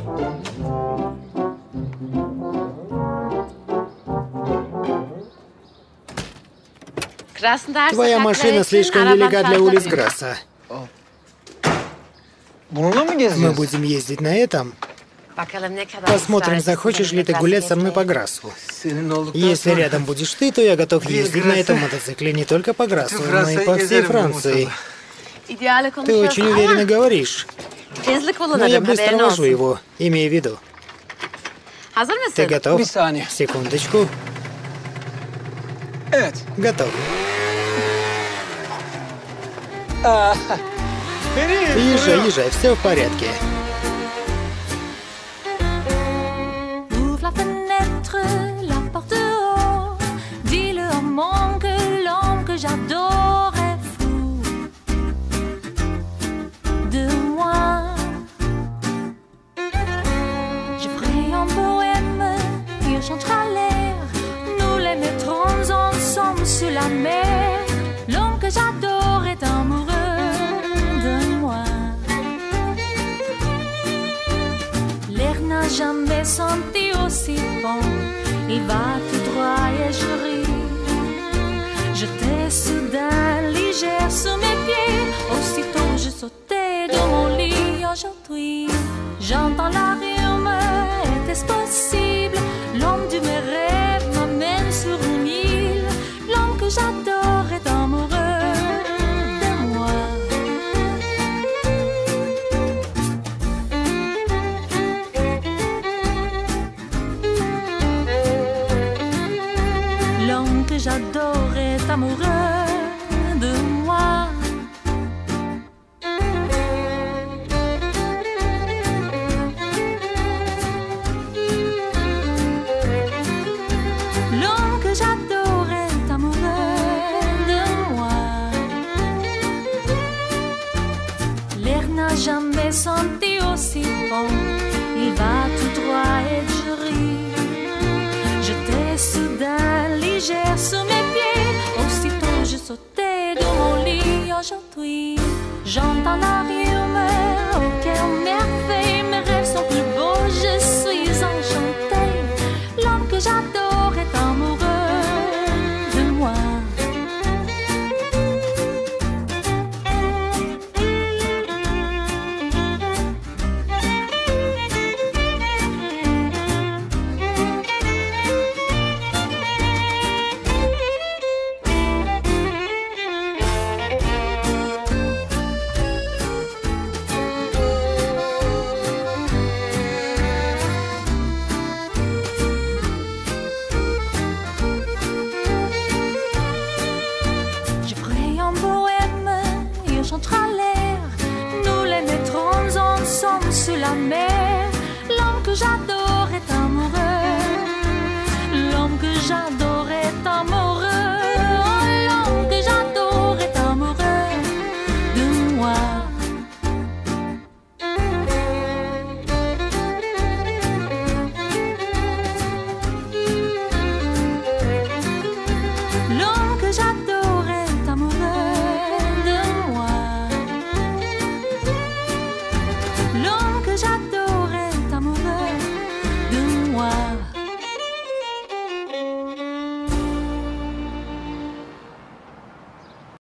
Твоя машина слишком велика для улиц Грасса. Мы будем ездить на этом. Посмотрим, захочешь ли ты гулять со мной по Грассу. Если рядом будешь ты, то я готов ездить на этом мотоцикле не только по Грассу, но и по всей Франции. Ты очень уверенно говоришь. Но я быстро вожу его, имея в виду. Ты готов? Секундочку. Готов. Езжай, езжай, все в порядке. Ouvre la fenêtre, la porte haut. Dis-le au monde que l'homme que j'adore est fou de moi. Je ferai un poème, il chantera l'air. Nous les mettrons ensemble sur la mer. L'homme que j'adore est amoureux de moi. L'air n'a jamais senti aussi bon. Il va tout droit et je ris. J'étais soudain légère sous mes pieds. Aussitôt je sautais de mon lit. Aujourd'hui j'entends la rumeur. Était-ce possible? L'homme de mes rêves m'amène sur une île. L'homme que j'adore est amoureux de moi. L'homme que j'adore est amoureux de moi. L'homme que j'adore est amoureux de moi. L'air n'a jamais senti aussi bon. Il va tout droit et je ris. J'étais soudain légère sous mes pieds. Aussitôt je sautais de mon lit. Aujourd'hui j'entends la rumeur. Oh quelle merveille, mes rêves sont plus beaux. Je suis enchantée. L'homme que j'adore est amoureux de moi. Je ferai un poème, il chantera l'air. Nous les mettrons ensemble sur la mer. L'homme que j'adore est amoureux. L'homme que j'adore